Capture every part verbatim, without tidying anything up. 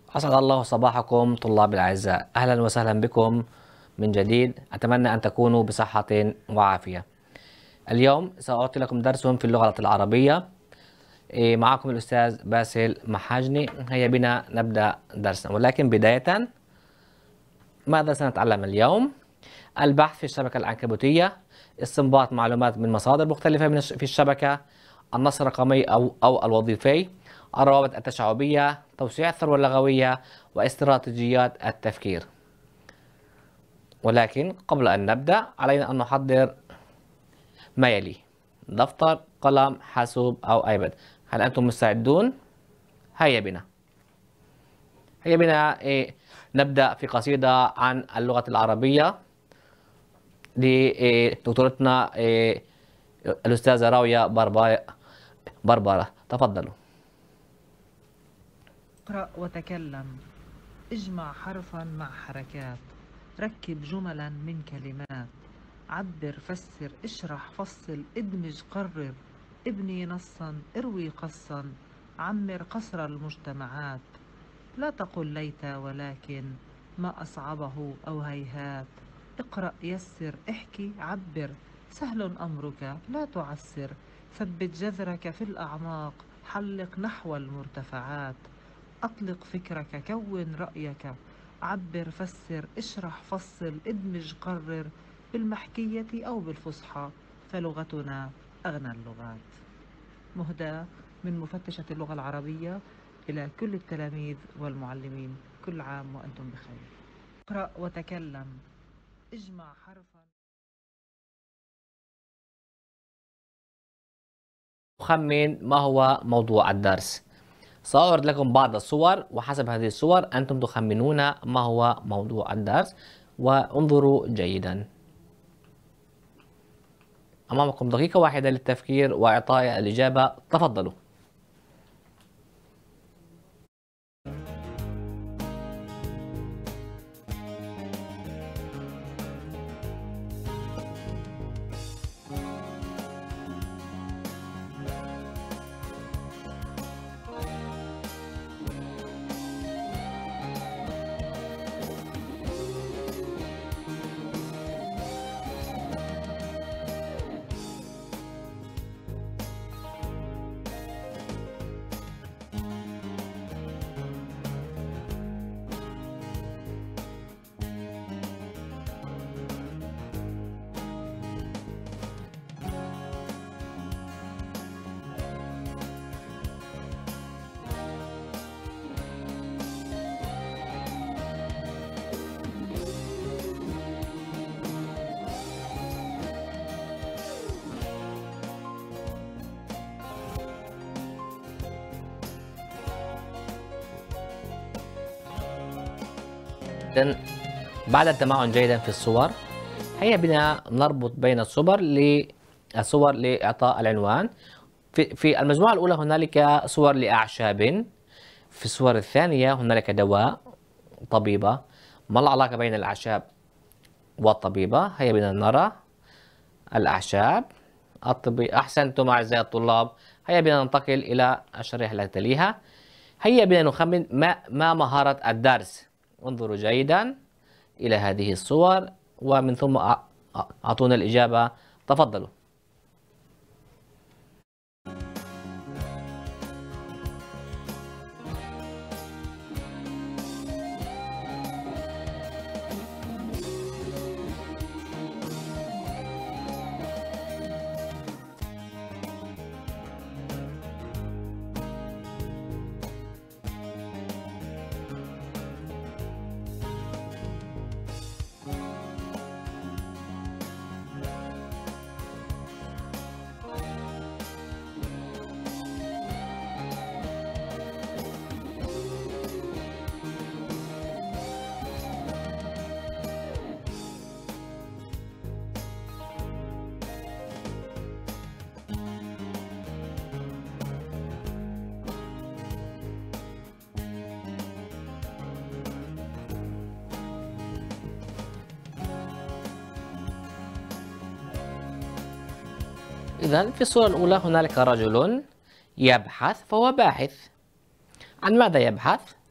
أسعد الله صباحكم طلاب الأعزاء، أهلا وسهلا بكم من جديد. أتمنى أن تكونوا بصحة وعافية. اليوم سأعطي لكم درس في اللغة العربية. معكم الأستاذ باسل محاجني. هيا بنا نبدأ درسنا، ولكن بداية ماذا سنتعلم اليوم؟ البحث في الشبكة العنكبوتية، استنباط معلومات من مصادر مختلفة في الشبكة، النص الرقمي أو أو الوظيفي، الروابط التشعبية، توسيع الثروة اللغوية، واستراتيجيات التفكير. ولكن قبل أن نبدأ علينا أن نحضر ما يلي: دفتر، قلم، حاسوب أو آيباد. هل أنتم مستعدون؟ هيا بنا هيا بنا إيه نبدأ في قصيدة عن اللغة العربية لدكتورتنا إيه الأستاذة راوية بربرة. تفضلوا. اقرأ وتكلم، اجمع حرفا مع حركات، ركب جملا من كلمات، عبر، فسر، اشرح، فصل، ادمج، قرر، ابني نصا، اروي قصا، عمر قصر المجتمعات. لا تقل ليت ولكن ما أصعبه أو هيهات. اقرأ، يسر، احكي، عبر، سهل أمرك لا تعسر. ثبت جذرك في الأعماق، حلق نحو المرتفعات. أطلق فكرك، كون رأيك، عبر، فسر، اشرح، فصل، ادمج، قرر، بالمحكية أو بالفصحى، فلغتنا أغنى اللغات. مهداة من مفتشة اللغة العربية إلى كل التلاميذ والمعلمين، كل عام وأنتم بخير. اقرأ وتكلم، اجمع حرفا. أخمن ما هو موضوع الدرس. سأعرض لكم بعض الصور، وحسب هذه الصور أنتم تخمنون ما هو موضوع الدرس. وانظروا جيدا. أمامكم دقيقة واحدة للتفكير وإعطاء الإجابة. تفضلوا. إذن بعد التمعن جيدا في الصور، هيا بنا نربط بين الصور للصور لإعطاء العنوان. في في المجموعة الأولى هنالك صور لأعشاب، في الصور الثانية هنالك دواء، طبيبة. ما العلاقة بين الأعشاب والطبيبة؟ هيا بنا نرى الأعشاب، الطبي. أحسنتم أعزائي الطلاب. هيا بنا ننتقل إلى الشريحة التي تليها. هيا بنا نخمن ما ما مهارة الدرس. انظروا جيدا إلى هذه الصور ومن ثم أعطونا الإجابة. تفضلوا. إذن في الصورة الأولى هنالك رجل يبحث، فهو باحث. عن ماذا يبحث؟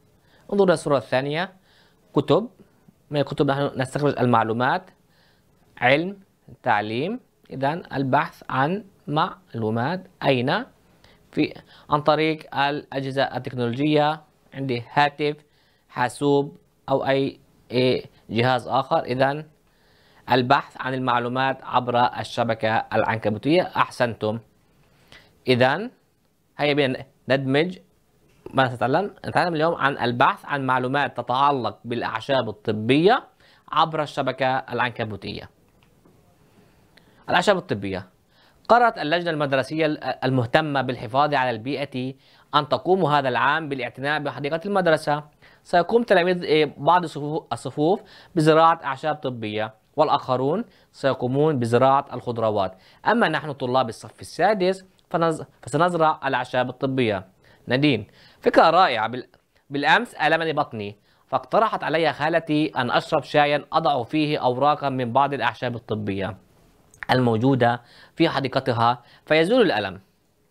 انظروا إلى الصورة الثانية. كتب. من الكتب نحن نستخرج المعلومات. علم، تعليم. إذن البحث عن معلومات أين؟ في عن طريق الأجهزة التكنولوجية. عندي هاتف، حاسوب، أو أي جهاز آخر. إذن البحث عن المعلومات عبر الشبكة العنكبوتية. أحسنتم. إذن هيا بنا ندمج. ما نتعلم؟ نتعلم اليوم عن البحث عن معلومات تتعلق بالأعشاب الطبية عبر الشبكة العنكبوتية. الأعشاب الطبية. قررت اللجنة المدرسية المهتمة بالحفاظ على البيئة أن تقوم هذا العام بالاعتناء بحديقة المدرسة. سيقوم تلاميذ بعض الصفوف بزراعة أعشاب طبية، والآخرون سيقومون بزراعة الخضروات. أما نحن طلاب الصف السادس فسنزرع الأعشاب الطبية. نادين: فكرة رائعة. بالأمس ألمني بطني، فاقترحت علي خالتي أن أشرب شايا أضع فيه أوراقا من بعض الأعشاب الطبية الموجودة في حديقتها فيزول الألم.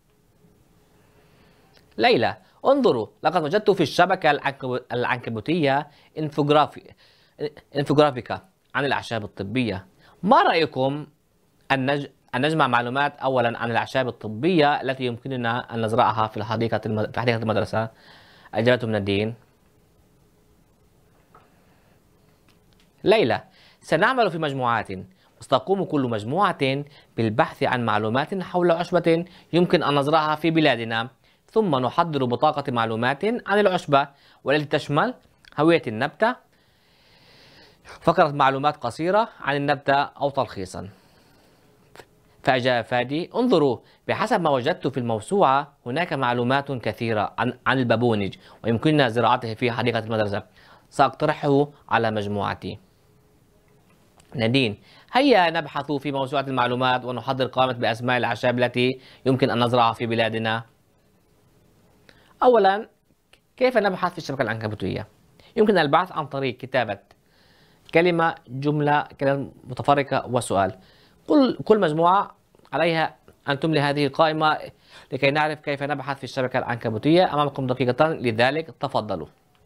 ليلى: انظروا، لقد وجدت في الشبكة العنكبوتية انفوغرافي انفوغرافيكا عن الأعشاب الطبية. ما رأيكم أن نج... أن نجمع معلومات أولا عن الأعشاب الطبية التي يمكننا أن نزرعها في الحديقة الم... في حديقة المدرسة؟ أجابته من الدين. ليلى: سنعمل في مجموعات، وستقوم كل مجموعة بالبحث عن معلومات حول عشبة يمكن أن نزرعها في بلادنا، ثم نحضر بطاقة معلومات عن العشبة والتي تشمل هوية النبتة، فقرة معلومات قصيرة عن النبتة أو تلخيصا. فأجاب فادي: انظروا، بحسب ما وجدت في الموسوعة هناك معلومات كثيرة عن عن البابونج ويمكننا زراعته في حديقة المدرسة. سأقترحه على مجموعتي. نادين: هيا نبحث في موسوعة المعلومات ونحضر قائمة بأسماء الأعشاب التي يمكن أن نزرعها في بلادنا. أولا، كيف نبحث في الشبكة العنكبوتية؟ يمكن البحث عن طريق كتابة كلمة، جملة، كلمة متفرقة وسؤال. كل كل مجموعة عليها أن تملي هذه القائمة لكي نعرف كيف نبحث في الشبكة العنكبوتية. أمامكم دقيقتان لذلك، تفضلوا.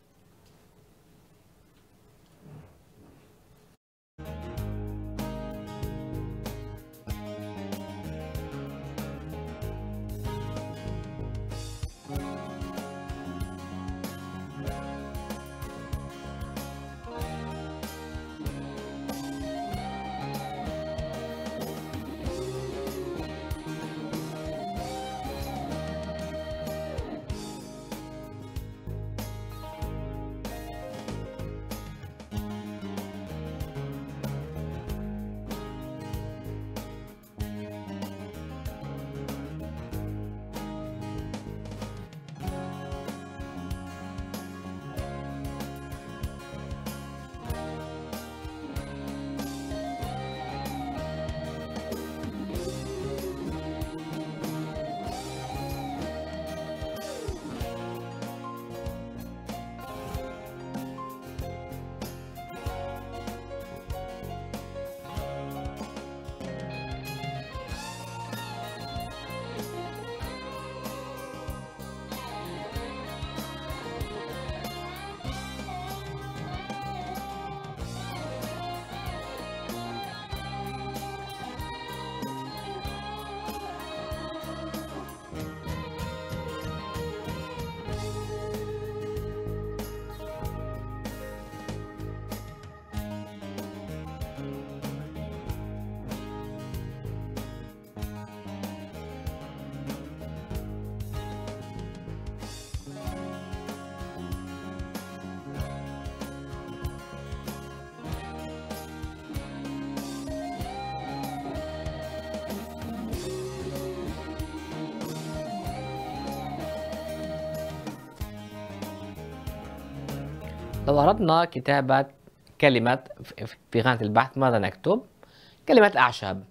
لو أردنا كتابة كلمة في خانة البحث ماذا نكتب؟ كلمة أعشاب.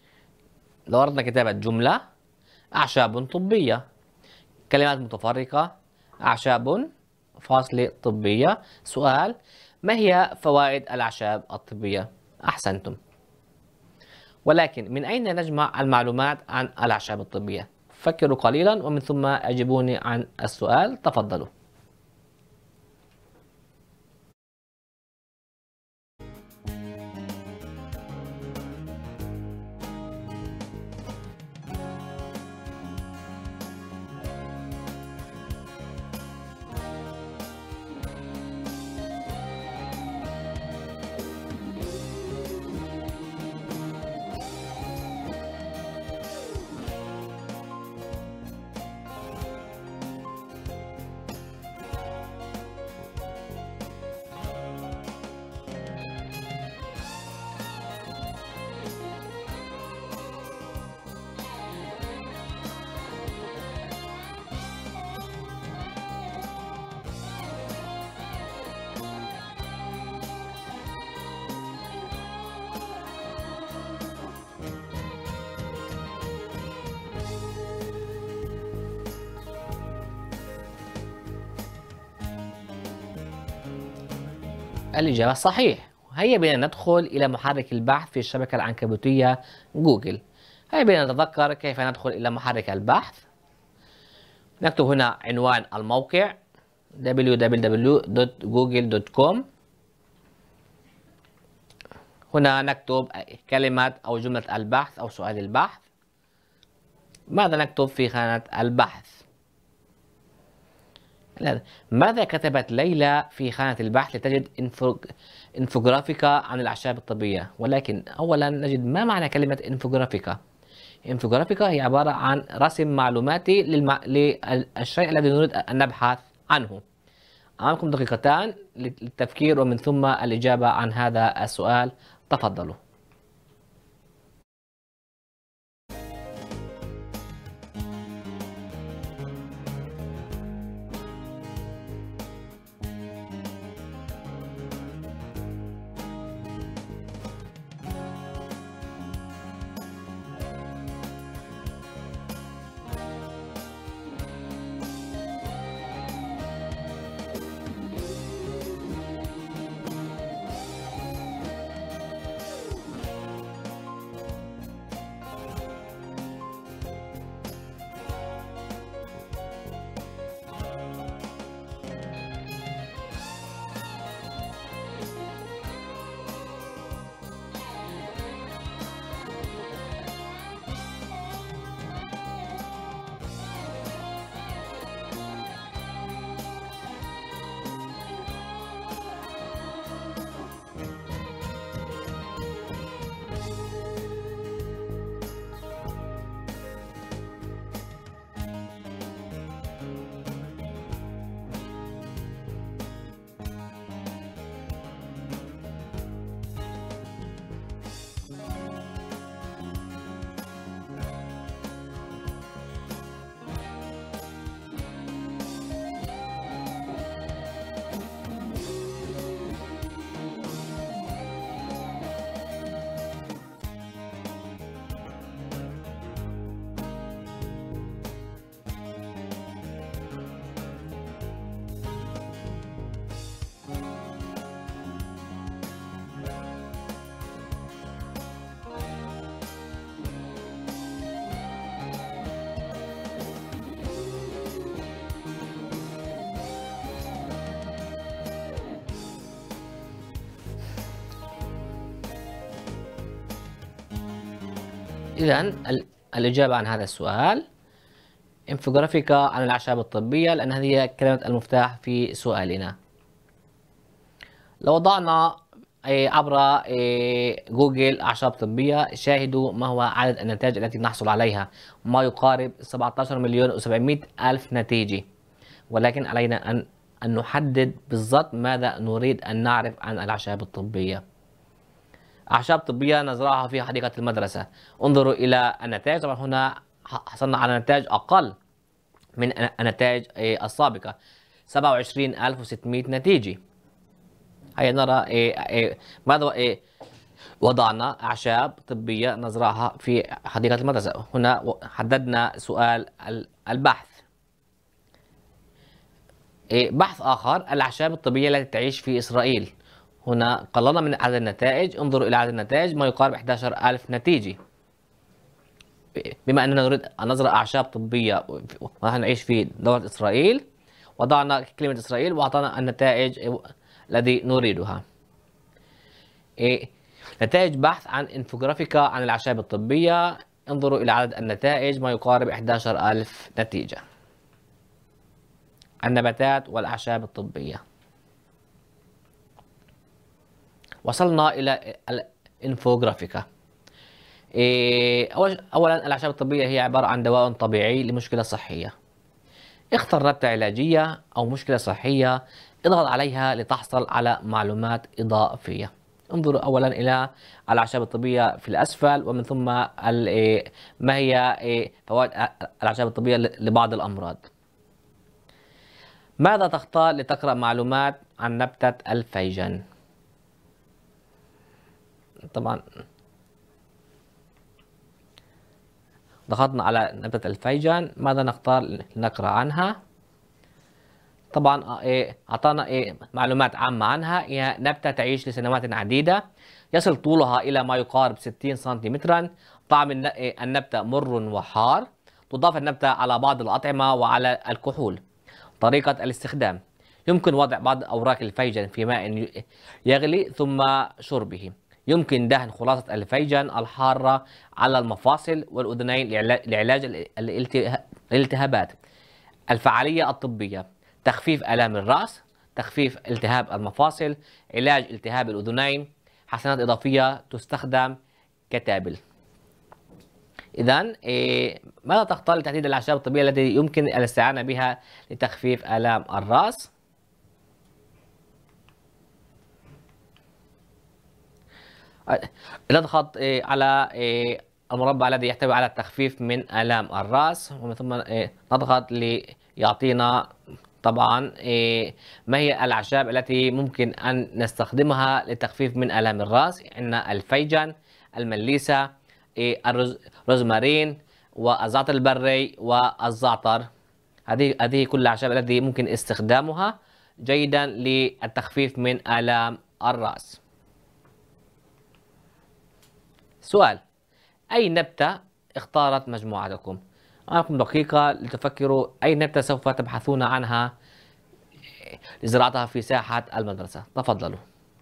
لو أردنا كتابة جملة: أعشاب طبية. كلمات متفرقة: أعشاب فاصلة طبية. سؤال: ما هي فوائد الأعشاب الطبية؟ أحسنتم. ولكن من أين نجمع المعلومات عن الأعشاب الطبية؟ فكروا قليلا ومن ثم أجيبوني عن السؤال، تفضلوا. الإجابة صحيح. هيا بنا ندخل إلى محرك البحث في الشبكة العنكبوتية جوجل. هيا بنا نتذكر كيف ندخل إلى محرك البحث. نكتب هنا عنوان الموقع دبليو دبليو دبليو دوت جوجل دوت كوم. هنا نكتب كلمة أو جملة البحث أو سؤال البحث. ماذا نكتب في خانة البحث؟ ماذا كتبت ليلى في خانة البحث لتجد انفوجرافيكا عن الأعشاب الطبية؟ ولكن أولا نجد ما معنى كلمة انفوجرافيكا. انفوجرافيكا هي عبارة عن رسم معلوماتي للمع... للشيء الذي نريد أن نبحث عنه. أمامكم دقيقتان للتفكير ومن ثم الإجابة عن هذا السؤال. تفضلوا. إذن الإجابة عن هذا السؤال انفوجرافيكا عن الأعشاب الطبية، لأن هذه هي كلمة المفتاح في سؤالنا. لو وضعنا عبر جوجل أعشاب طبية، شاهدوا ما هو عدد النتائج التي نحصل عليها، ما يقارب سبعة عشر مليون وسبعمائة ألف نتيجة. ولكن علينا أن أن نحدد بالضبط ماذا نريد أن نعرف عن الأعشاب الطبية. أعشاب طبية نزرعها في حديقة المدرسة. انظروا إلى النتائج. طبعا هنا حصلنا على نتائج أقل من النتائج السابقة، سبعة وعشرين ألف وستمائة نتيجة. هيا نرى ماذا وضعنا أعشاب طبية نزرعها في حديقة المدرسة. هنا حددنا سؤال البحث. بحث آخر، الأعشاب الطبية التي تعيش في إسرائيل. هنا قللنا من عدد النتائج. انظروا إلى عدد النتائج، ما يقارب أحد عشر ألف نتيجة. بما أننا نريد أن نزرع أعشاب طبية ونحن نعيش في دولة إسرائيل، وضعنا كلمة إسرائيل وأعطانا النتائج الذي نريدها. نتائج بحث عن انفوجرافيكا عن الأعشاب الطبية. انظروا إلى عدد النتائج، ما يقارب أحد عشر ألف نتيجة. النباتات والأعشاب الطبية. وصلنا إلى الانفوجرافيكا. أولا الأعشاب الطبية هي عبارة عن دواء طبيعي لمشكلة صحية. اختر ربطة علاجية أو مشكلة صحية، اضغط عليها لتحصل على معلومات إضافية. انظروا أولا إلى الأعشاب الطبية في الأسفل، ومن ثم ما هي فوائد الأعشاب الطبية لبعض الأمراض. ماذا تختار لتقرأ معلومات عن نبتة الفيجان؟ طبعا ضغطنا على نبتة الفيجان. ماذا نختار لنقرأ عنها؟ طبعا إيه أعطانا إيه معلومات عامة عنها. هي نبتة تعيش لسنوات عديدة، يصل طولها إلى ما يقارب ستين سنتيمترا. طعم الن- إيه النبتة مر وحار. تضاف النبتة على بعض الأطعمة وعلى الكحول. طريقة الاستخدام: يمكن وضع بعض أوراق الفيجن في ماء ي- يغلي ثم شربه. يمكن دهن خلاصة الفيجن الحارة على المفاصل والأذنين لعلا- لعلاج ال- الالته- الالتهابات. الفعالية الطبية: تخفيف آلام الرأس، تخفيف التهاب المفاصل، علاج التهاب الأذنين. حسنات إضافية: تستخدم كتابل. إذا إيه ماذا تختار لتحديد الأعشاب الطبية التي يمكن الاستعانة بها لتخفيف آلام الرأس؟ نضغط إيه على إيه المربع الذي يحتوي على التخفيف من آلام الرأس، ومن ثم إيه نضغط ليعطينا طبعا إيه ما هي الأعشاب التي ممكن أن نستخدمها للتخفيف من آلام الرأس. عندنا الفيجن، المليسة، إيه الرز روزمارين، والزعتر البري، والزعتر. هذه هذه كل الأعشاب التي ممكن استخدامها جيدا للتخفيف من آلام الرأس. سؤال: أي نبتة اختارت مجموعتكم؟ معكم دقيقة لتفكروا أي نبتة سوف تبحثون عنها لزراعتها في ساحة المدرسة. تفضلوا.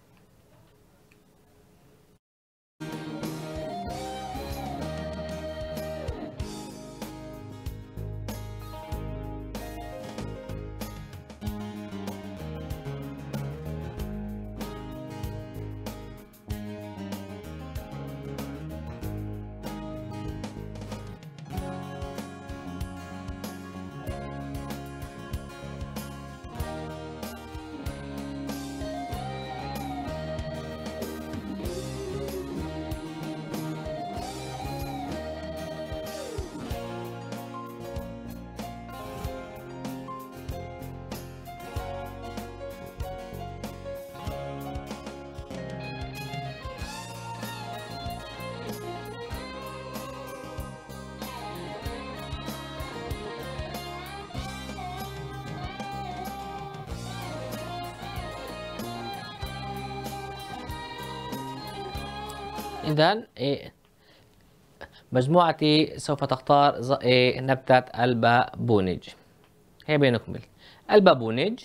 إذا إيه مجموعتي سوف تختار ز- إيه نبتة البابونج. هيا بنكمل. البابونج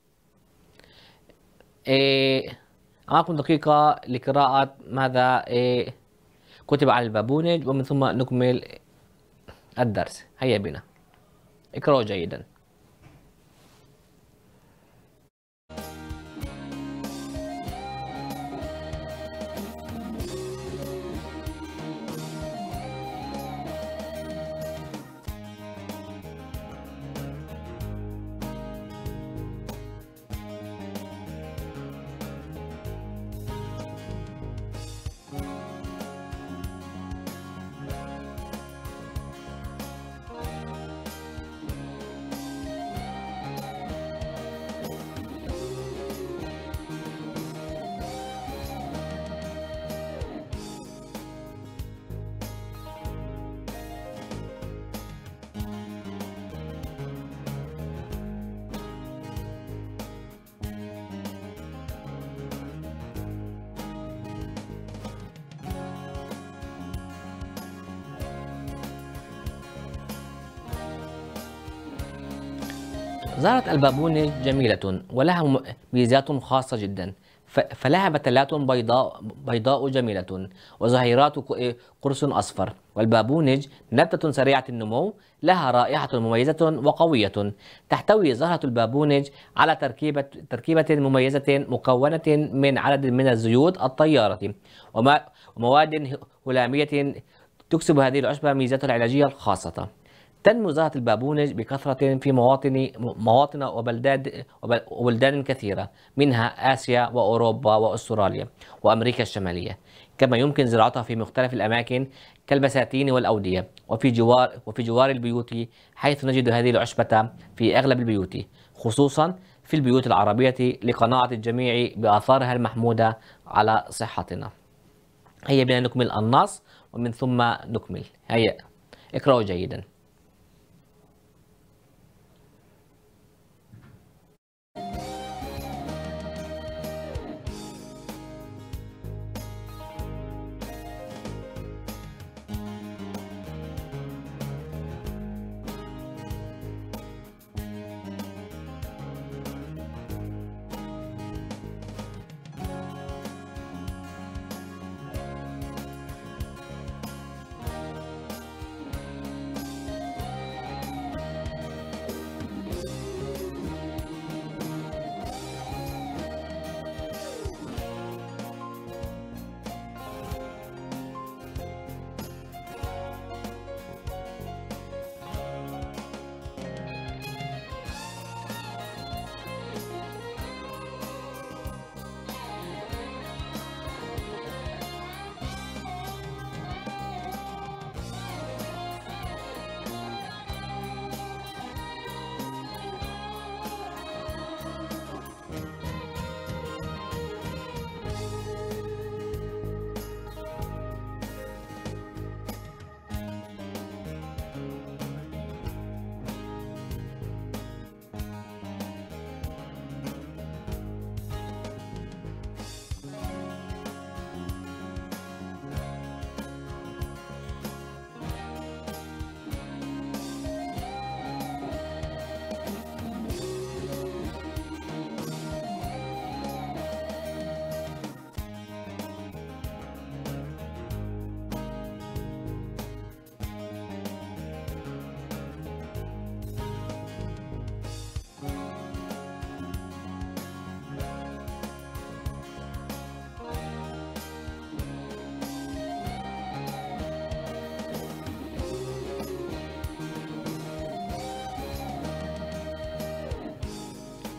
إيه معكم دقيقة لقراءة ماذا إيه كتب على البابونج، ومن ثم نكمل الدرس. هيا بنا اقرأوا جيدا. زهرة البابونج جميلة ولها م- ميزات خاصة جدا. ف- فلها بتلات بيضاء بيضاء جميلة وزهيرات ق- قرص أصفر. والبابونج نبتة سريعة النمو، لها رائحة مميزة وقوية. تحتوي زهرة البابونج على تركيبة تركيبة مميزة مكونة من عدد من الزيوت الطيارة وما- ومواد هلامية تكسب هذه العشبة ميزاتها العلاجية الخاصة. تنمو زهرة البابونج بكثرة في مواطن مواطن وبلدان وبلدان كثيرة، منها آسيا وأوروبا وأستراليا وأمريكا الشمالية. كما يمكن زراعتها في مختلف الأماكن كالبساتين والأودية، وفي جوار وفي جوار البيوت، حيث نجد هذه العشبة في أغلب البيوت، خصوصا في البيوت العربية، لقناعة الجميع بآثارها المحمودة على صحتنا. هيا بنا نكمل النص ومن ثم نكمل. هيا اقرأوا جيدا.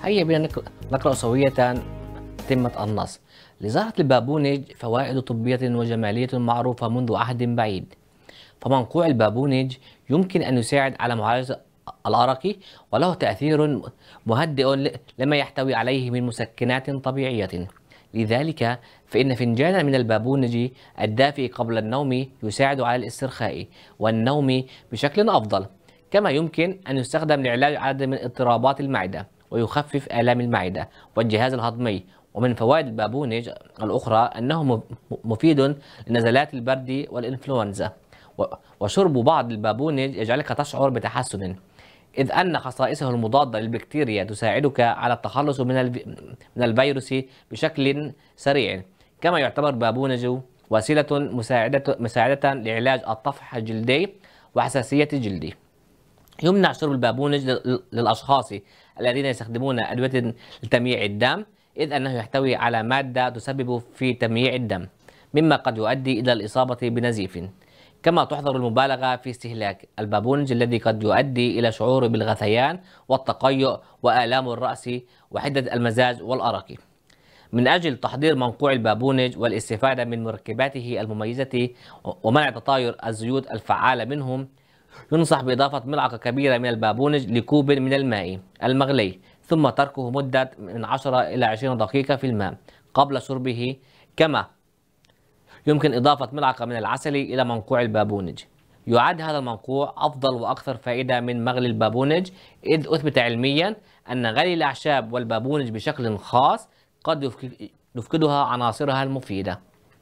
هيا بنا نقرأ سوية تمة النص. لزهرة البابونج فوائد طبية وجمالية معروفة منذ عهد بعيد. فمنقوع البابونج يمكن أن يساعد على معالجة الأرق، وله تأثير مهدئ لما يحتوي عليه من مسكنات طبيعية. لذلك فإن فنجانا من البابونج الدافئ قبل النوم يساعد على الاسترخاء والنوم بشكل أفضل. كما يمكن أن يستخدم لعلاج عدد من اضطرابات المعدة ويخفف آلام المعدة والجهاز الهضمي. ومن فوائد البابونج الأخرى أنه مفيد لنزلات البرد والإنفلونزا، وشرب بعض البابونج يجعلك تشعر بتحسن، إذ أن خصائصه المضادة للبكتيريا تساعدك على التخلص من من الفيروس بشكل سريع. كما يعتبر البابونج وسيلة مساعدة مساعدة لعلاج الطفح الجلدي وحساسية الجلد. يمنع شرب البابونج للأشخاص الذين يستخدمون أدوية لتمييع الدم، إذ أنه يحتوي على مادة تسبب في تمييع الدم، مما قد يؤدي إلى الإصابة بنزيف. كما تحظر المبالغة في استهلاك البابونج الذي قد يؤدي إلى شعور بالغثيان والتقيؤ وآلام الرأس وحدة المزاج والأرق. من أجل تحضير منقوع البابونج والاستفادة من مركباته المميزة ومنع تطاير الزيوت الفعالة منهم، ينصح بإضافة ملعقة كبيرة من البابونج لكوب من الماء المغلي، ثم تركه مدة من عشرة إلى عشرين دقيقة في الماء قبل شربه. كما يمكن إضافة ملعقة من العسل إلى منقوع البابونج. يعد هذا المنقوع أفضل وأكثر فائدة من مغلي البابونج، إذ أثبت علميا أن غلي الأعشاب والبابونج بشكل خاص قد يفقدها عناصرها المفيدة.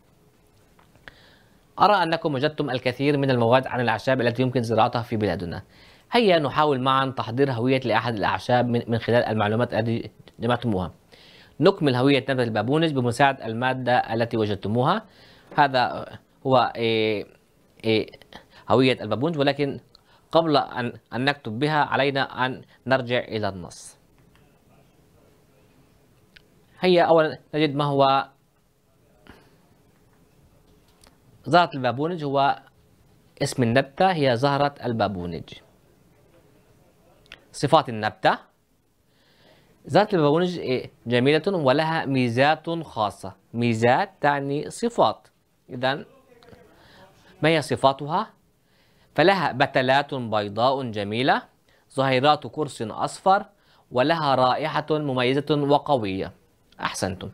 أرى أنكم وجدتم الكثير من المواد عن الأعشاب التي يمكن زراعتها في بلادنا. هيا نحاول معا تحضير هوية لأحد الأعشاب من خلال المعلومات التي جمعتموها. نكمل هوية نبتة البابونج بمساعدة المادة التي وجدتموها. هذا هو إيه إيه هوية البابونج، ولكن قبل أن أن نكتب بها علينا أن نرجع إلى النص. هيا أولا نجد ما هو زهرة البابونج. هو اسم النبتة هي زهرة البابونج. صفات النبتة: زهرة البابونج جميلة ولها ميزات خاصة. ميزات تعني صفات. إذن ما هي صفاتها؟ فلها بتلات بيضاء جميلة، زهيرات قرص أصفر، ولها رائحة مميزة وقوية. أحسنتم.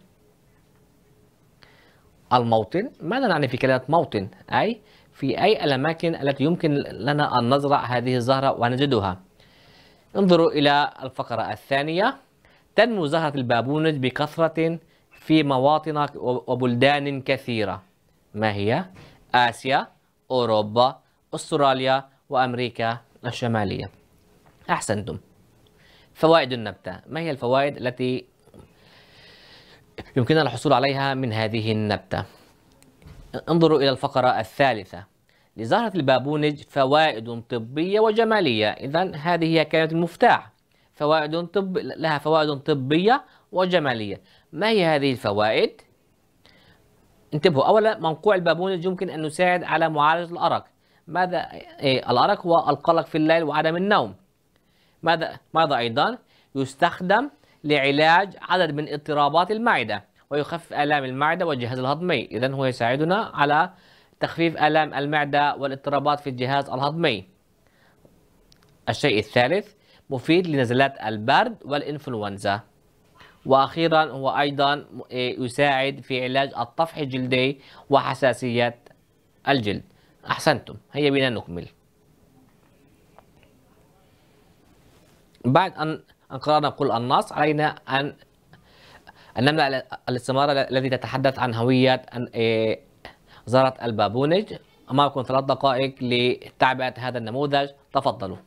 الموطن: ماذا نعني في كلمة موطن؟ أي في أي الأماكن التي يمكن لنا أن نزرع هذه الزهرة ونجدها. انظروا إلى الفقرة الثانية. تنمو زهرة البابونج بكثرة في مواطن وبلدان كثيرة. ما هي؟ آسيا، أوروبا، أستراليا، وأمريكا الشمالية. أحسنتم. فوائد النبتة: ما هي الفوائد التي يمكننا الحصول عليها من هذه النبتة؟ انظروا إلى الفقرة الثالثة. لزهرة البابونج فوائد طبية وجمالية. إذن هذه هي كلمة المفتاح. فوائد طب لها فوائد طبية وجمالية. ما هي هذه الفوائد؟ انتبهوا. أولا، منقوع البابونج يمكن أن يساعد على معالجة الأرق. ماذا؟ إيه الأرق هو القلق في الليل وعدم النوم. ماذا؟ ماذا أيضا؟ يستخدم لعلاج عدد من اضطرابات المعدة ويخفف آلام المعدة والجهاز الهضمي. إذن هو يساعدنا على تخفيف آلام المعدة والاضطرابات في الجهاز الهضمي. الشيء الثالث: مفيد لنزلات البرد والإنفلونزا. وأخيرا هو أيضا يساعد في علاج الطفح الجلدي وحساسية الجلد. أحسنتم. هيا بنا نكمل. بعد أن قرأنا كل النص، علينا أن أن نملأ الاستمارة التي تتحدث عن هوية زهرة البابونج. أمامكم ثلاث دقائق لتعبئة هذا النموذج. تفضلوا.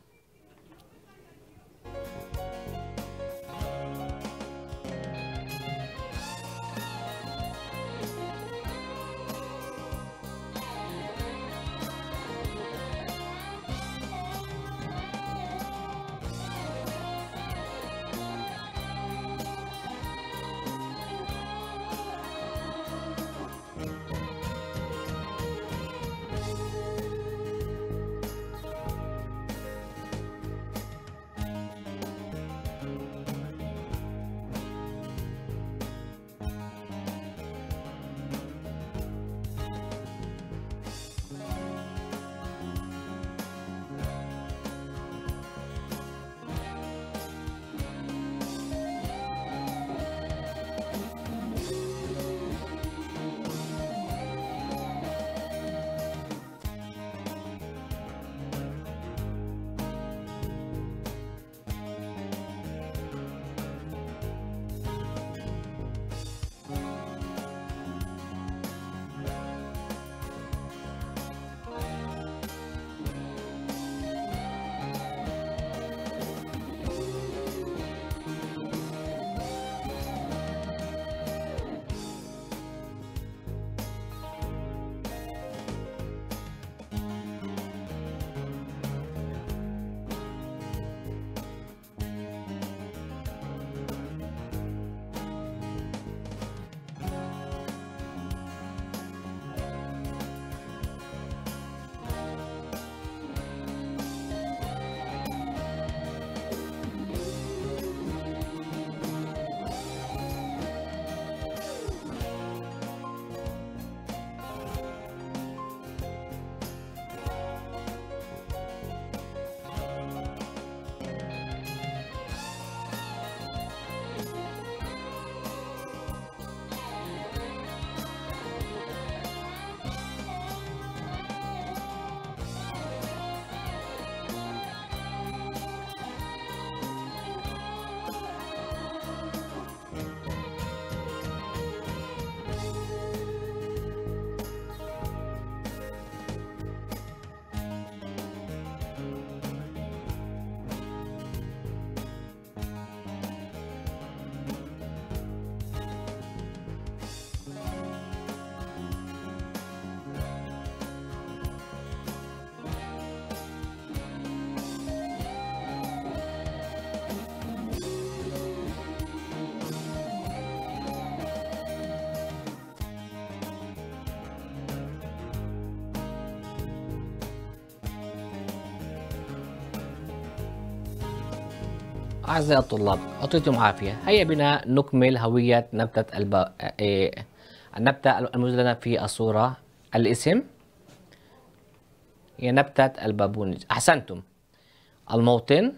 أعزائي الطلاب، أعطيتم عافية. هيا بنا نكمل هوية نبتة الب... إيه... النبتة الموجودة لنا في الصورة. الاسم هي نبتة البابونج. أحسنتم. الموطن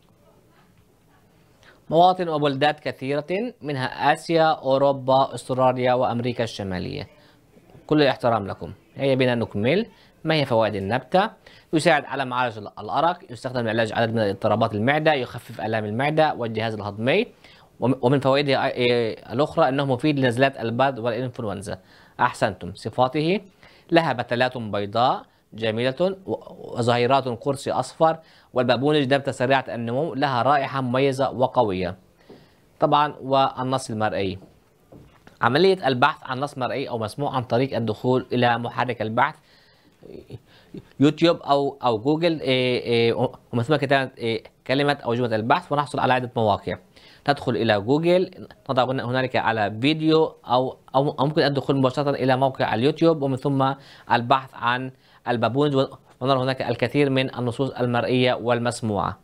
مواطن وبلدات كثيرة منها آسيا، أوروبا، أستراليا وأمريكا الشمالية. كل الاحترام لكم. هيا بنا نكمل. ما هي فوائد النبتة؟ يساعد على معالجة الأرق، يستخدم لعلاج عدد من اضطرابات المعدة، يخفف آلام المعدة والجهاز الهضمي. ومن فوائده الأخرى أنه مفيد لنزلات البرد والإنفلونزا. أحسنتم. صفاته: لها بتلات بيضاء جميلة وظهيرات قرص أصفر، والبابونج نبتة سريعة النمو، لها رائحة مميزة وقوية. طبعا. والنص المرئي: عملية البحث عن نص مرئي أو مسموع عن طريق الدخول إلى محرك البحث يوتيوب أو أو جوجل، إيه إيه ومن ثم كتابة إيه كلمة أو جملة البحث، ونحصل على عدة مواقع. تدخل إلى جوجل، نضع هنالك على فيديو أو أو ممكن الدخول مباشرة إلى موقع اليوتيوب، ومن ثم البحث عن البابونج، ونرى هناك الكثير من النصوص المرئية والمسموعة.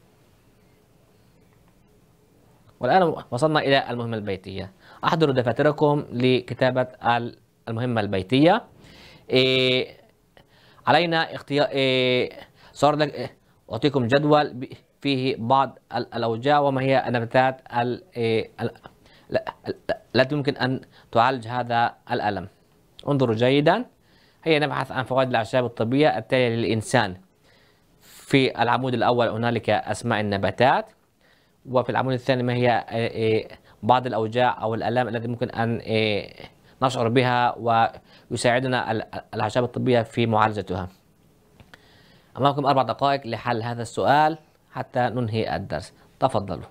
والآن وصلنا إلى المهمة البيتية. أحضروا دفاتركم لكتابة المهمة البيتية. إيه علينا اختيار إيه صار لك إيه أعطيكم جدول فيه بعض الأوجاع وما هي النباتات إيه التي يمكن أن تعالج هذا الألم. انظروا جيدا. هيا نبحث عن فوائد الأعشاب الطبية التالية للإنسان. في العمود الأول هنالك أسماء النباتات، وفي العمود الثاني ما هي بعض الأوجاع أو الآلام التي ممكن أن نشعر بها ويساعدنا الأعشاب الطبية في معالجتها. أمامكم أربع دقائق لحل هذا السؤال حتى ننهي الدرس. تفضلوا.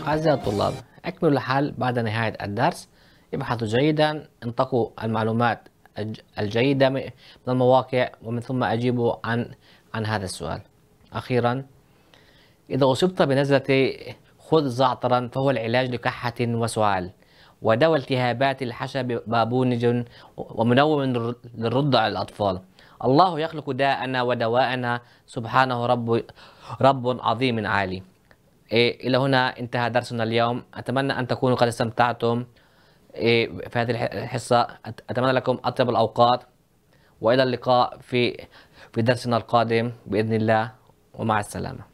أعزائي الطلاب، أكملوا الحل بعد نهاية الدرس. ابحثوا جيدا، انتقوا المعلومات الج- الجيدة من المواقع، ومن ثم أجيبوا عن عن هذا السؤال. أخيرا، إذا أصبت بنزلة خذ زعترا فهو العلاج لكحة وسعال، ودواء التهابات الحشى بابونج، ومنوم للرضع الأطفال. الله يخلق داءنا ودواءنا، سبحانه رب رب عظيم عالي. إيه، إلى هنا انتهى درسنا اليوم. أتمنى أن تكونوا قد استمتعتم إيه، في هذه الحصة. أتمنى لكم أطيب الأوقات، وإلى اللقاء في في درسنا القادم بإذن الله، ومع السلامة.